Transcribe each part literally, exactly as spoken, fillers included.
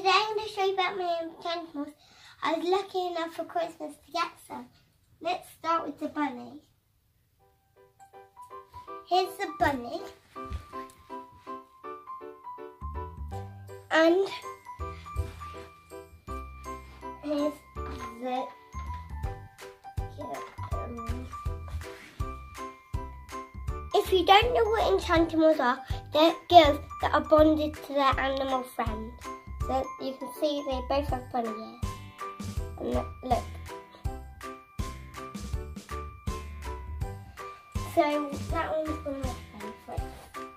today I'm going to show you about my enchantimals. I was lucky enough for Christmas to get some. Let's start with the bunny. Here's the bunny. And here's the kittens. If you don't know what enchantimals are, they're girls that are bonded to their animal friends. So you can see they both have bunny ears. And look, look. So that one's one of my favourites.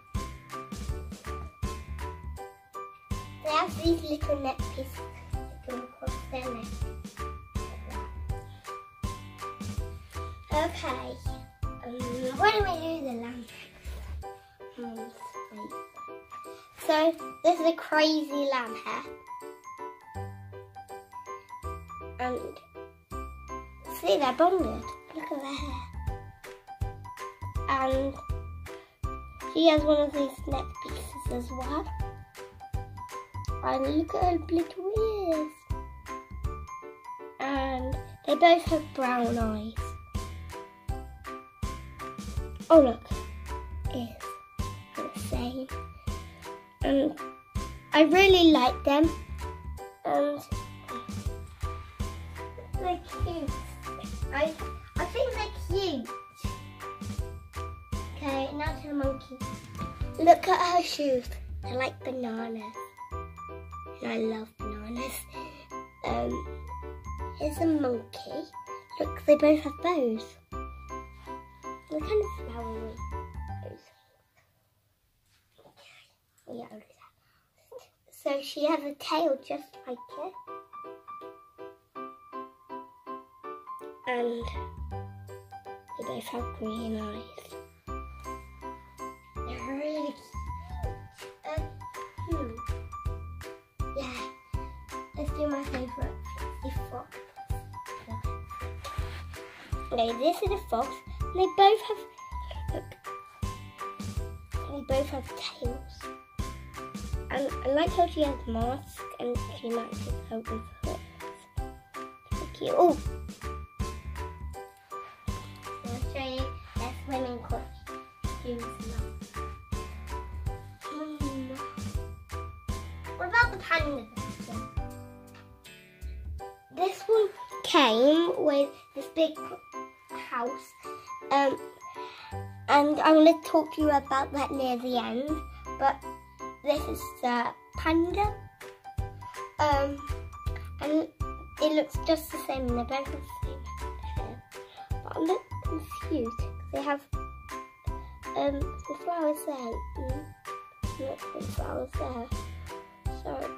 They have these little neck pieces that go across their neck. Like okay, um, why don't we do the lamb? Um, so this is a crazy lamb hair. And see, they're bonded. Look at their hair. And she has one of these neck pieces as well. And look at her little ears. And they both have brown eyes. Oh look, ears are the same. And I really like them. And they're cute. I I think they're cute. Okay, now to the monkey. Look at her shoes. They're like bananas. And I love bananas. Um, here's a monkey. Look, they both have bows. They're kind of flowery. Yeah, I'll do that. So she has a tail just like it. And they both have green eyes. They're really cute. Um, hmm. Yeah. Let's do my favourite, the fox. Okay, this is a fox. And they both have, look, they both have tails. And I like how she has masks and she matches her with hooks. So cute. Oh! I'll show you their swimming costumes now. Hmm. What about the panda version? This one came with this big house. Um, and I'm going to talk to you about that near the end. But this is the panda. Um, and it looks just the same. They're both the same hair. But I'm a bit confused. They have um, some flowers there. Mm, look, some flowers there. So,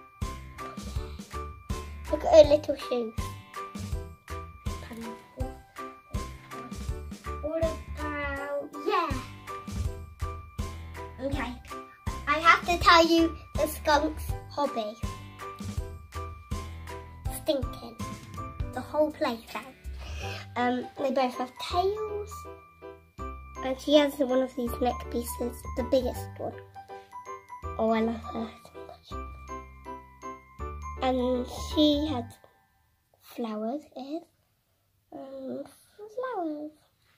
look at her little shoes. What about, yeah. Okay, I have to tell you the skunk's hobby. Stinking the whole place out. Um, they both have tails. And she has one of these neck pieces, the biggest one. Oh, I love her so much. And she has flowers, ears, and flowers.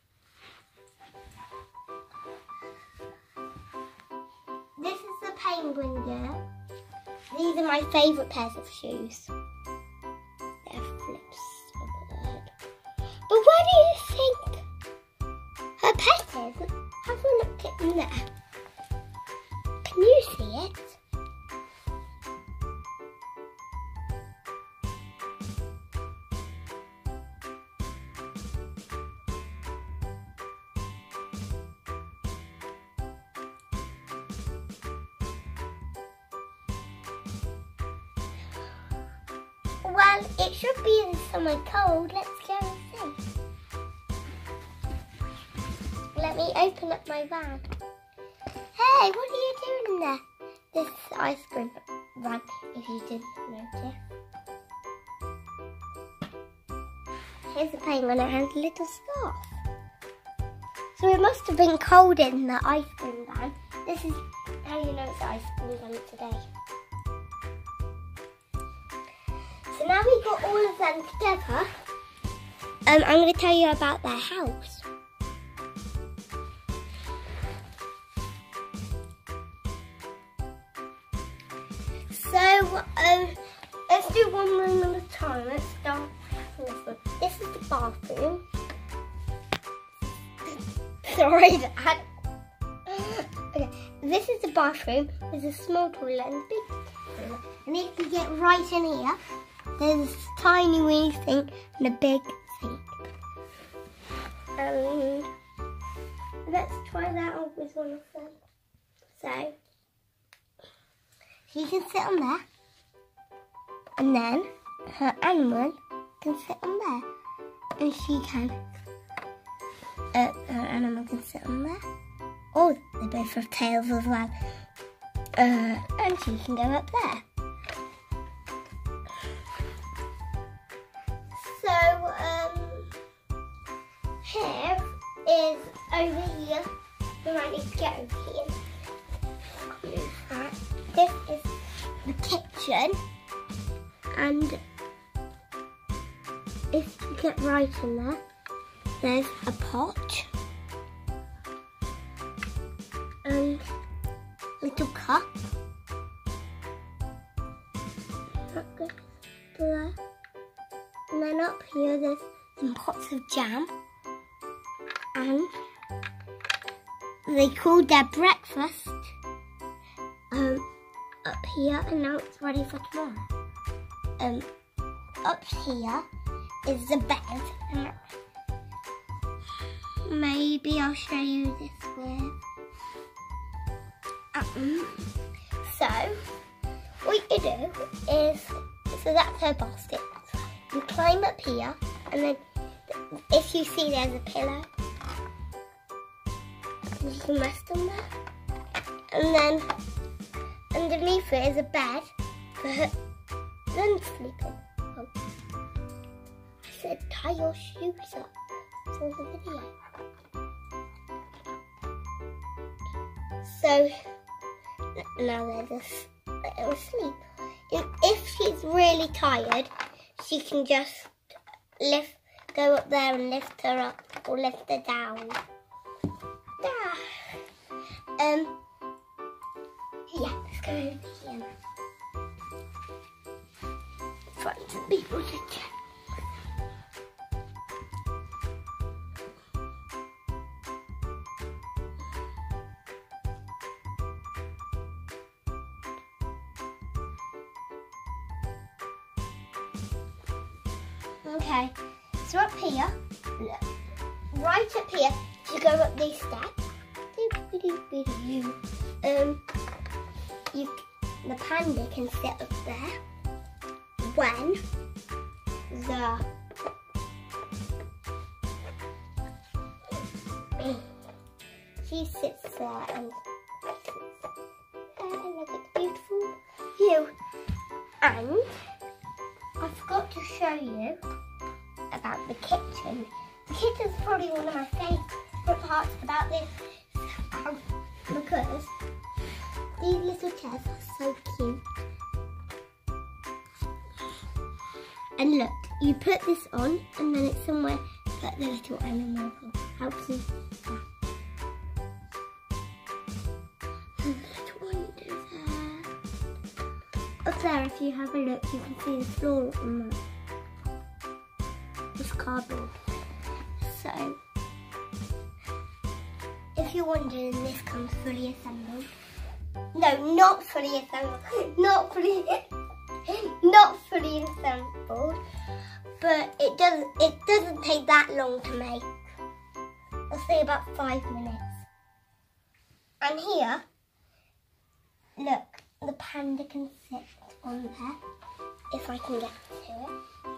This is the penguin girl. These are my favourite pairs of shoes. They have flips over their head. But where do you think her pet is? Have a look at in there. Can you see it? Well, it should be in somewhere cold. Let's go and see. Let me open up my van. Hey, what are you doing in there? This is the ice cream van, if you didn't notice. Here's the penguin. It has a little scarf. So it must have been cold in the ice cream van. This is how you know it's ice cream van today. so now we got all of them together. Um, I'm going to tell you about their house. So, um, let's do one room at a time. Let's start from this one. This is the bathroom. Sorry, Dad. Okay, this is the bathroom. There's a small toilet and a big toilet. And if you get right in here, there's a tiny wee sink and a big sink. And let's try that out with one of them. So, she can sit on there. And then her animal can sit on there. And she can, uh, her animal can sit on there. Oh, they both have tails as well. Uh, and she can go up there. So, um, here is over here. We might need to get over here. This is the kitchen. And if you get right in there, there's a pot. And little cup. That goes there. And then up here there's some pots of jam. And they called their breakfast um, up here, and now it's ready for tomorrow. Um, up here is the bed. And maybe I'll show you this with. Um, so, what you do is, so that's her basket. You climb up here, and then if you see there's a pillow, you can rest on there. And then underneath it is a bed for her then sleeping. Oh. I said tie your shoes up for the video. So, now they're just little asleep. If she's really tired, she can just lift, go up there and lift her up, or lift her down. Ah. Um. Yeah, let's go over here. Find some people to check. Okay, so up here, look, right up here, you go up these steps. Um, you, the panda can sit up there when the she sits there and uh, look at the beautiful view. And I forgot to show you about the kitchen. The kitchen's probably one of my favourite parts about this house because these little chairs are so cute. And look, you put this on and then it's somewhere to put the little animal houses. And the little window there. Up there, if you have a look, you can see the floor on that. It's cardboard. So, if you're wondering, this comes fully assembled. No, not fully assembled. Not fully, not fully assembled. But it doesn't. It doesn't take that long to make. I'll say about five minutes. And here, look, the panda can sit on there. If I can get to it.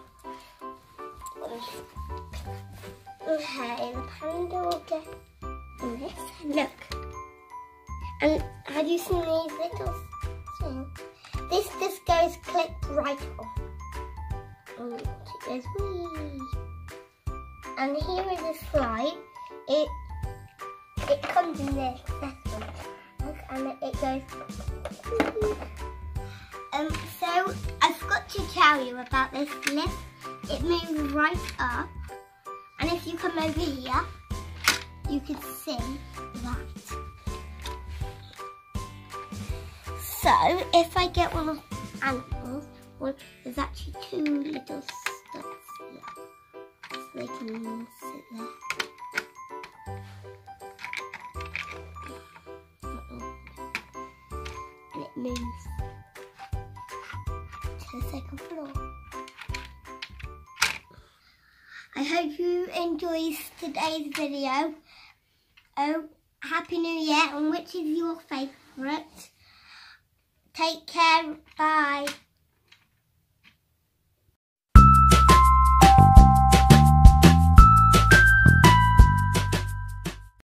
Okay, the panda will get on this. Look. And have you seen these little things? This just goes click right off. And it goes wee. And here is a slide. It it comes in this second. And it, it goes wee. Um so I forgot forgot to tell you about this lift. It moves right up, and if you come over here, you can see that. So if I get one of the ankles, well, there's actually two little studs here, so they can sit there. And it moves to the second floor. I hope you enjoyed today's video. Oh, Happy New Year, and which is your favourite? Take care, bye.